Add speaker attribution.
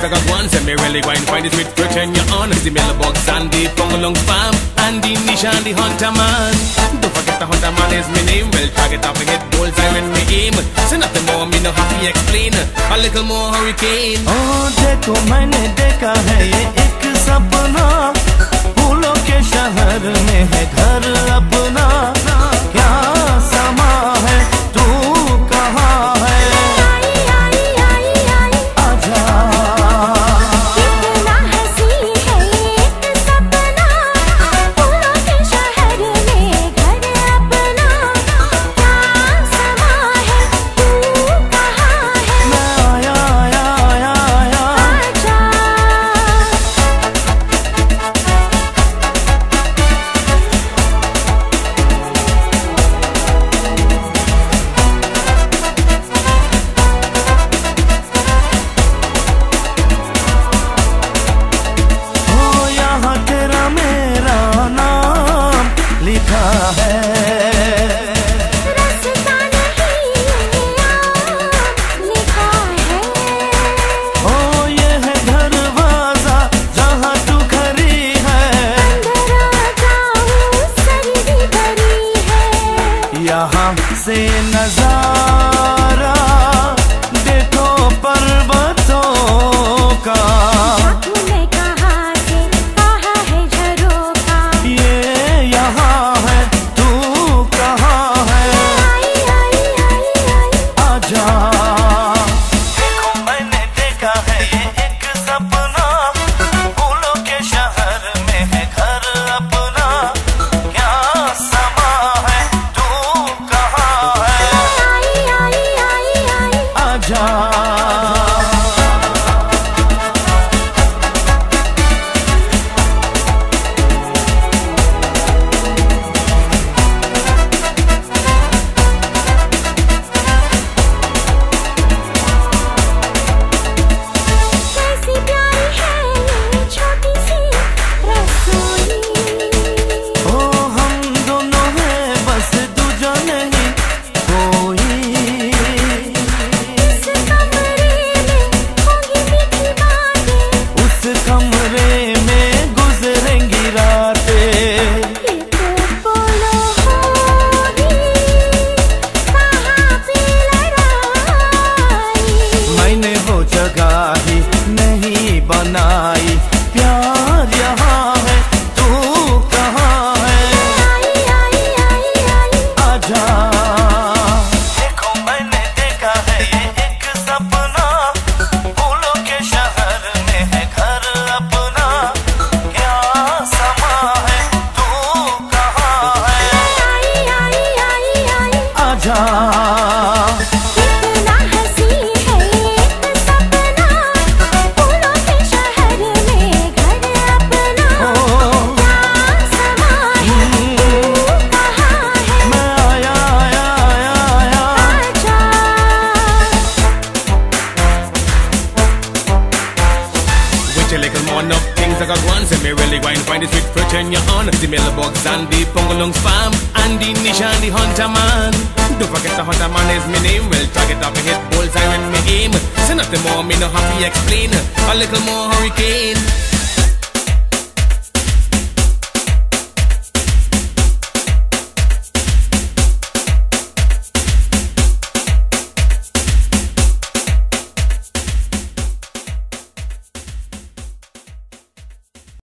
Speaker 1: things I got one. Say me really going find it with pretend you're on. The mailbox and the Pongolong farm and the niche and the hunter man. Don't forget the hunter man is my name. Well, target off and hit bullseye when we aim. Say nothing more, me no have to explain. A little more hurricane.
Speaker 2: Oh, देखो मैंने देखा है ये एक सपना, फूलों के शहर में है घर अपना। क्या समा है तू कहाँ है, आजा।
Speaker 3: कितना हंसी है एक सपना, फूलों के शहर में घर अपना। क्या समा है तू कहाँ है,
Speaker 2: मैं आया आया आया आया,
Speaker 3: आजा।
Speaker 2: ओ यहाँ तेरा मेरा नाम लिखा है।
Speaker 3: रास्ता नहीं लिखा है,
Speaker 2: ओ ये है दरवाजा जहाँ तू खड़ी है।
Speaker 3: अंदर आ जाऊं सर्दी भरी है।
Speaker 2: यहाँ से नजारा देखो पर्वतों का,
Speaker 3: तूने कहाँ से कहा है झरोखा,
Speaker 2: ये यहाँ है तू कहाँ है,
Speaker 3: आई आई आई आई।
Speaker 2: आजा। देखो मैंने देखा है ये एक सपना, फूलों के शहर में है घर अपना। क्या समा है तू कहाँ है,
Speaker 3: आई आई आई आई।
Speaker 2: आजा।
Speaker 3: कैसी प्यारी है ये छोटी सी रसोई,
Speaker 2: ओ हम दोनों हैं बस दूजा नहीं कोई।
Speaker 3: इस कमरे में होंगी मीठी बातें,
Speaker 2: उस कमरे में गुजरेंगी रातें।
Speaker 3: ये तो बोलो होगी कहाँ पे लड़ाई।
Speaker 2: मैंने वो जगह ही नहीं बनाई, प्यार यहाँ है तू कहाँ है,
Speaker 3: आई आई आई आई।
Speaker 2: आजा। देखो मैंने देखा है ये एक सपना, फूलों के शहर में है घर अपना। क्या समा है तू कहाँ है,
Speaker 3: आई आई आई आई।
Speaker 2: आजा।
Speaker 3: कितना हंसी है एक सपना, फूलों के शहर में घर अपना।
Speaker 2: ओ
Speaker 3: क्या समा है तू कहाँ है,
Speaker 2: मैं आया आया आया आया,
Speaker 3: आजा।
Speaker 1: With a little more enough things I got one. Say me really going find it with pretend you're on. The mailbox and the Pongolong farm and the niche and the hunter man. Don't forget the hunter man is my name. Well, target off and hit bullseye when me aim. Say nothing more, me no have to explain. A little more hurricane.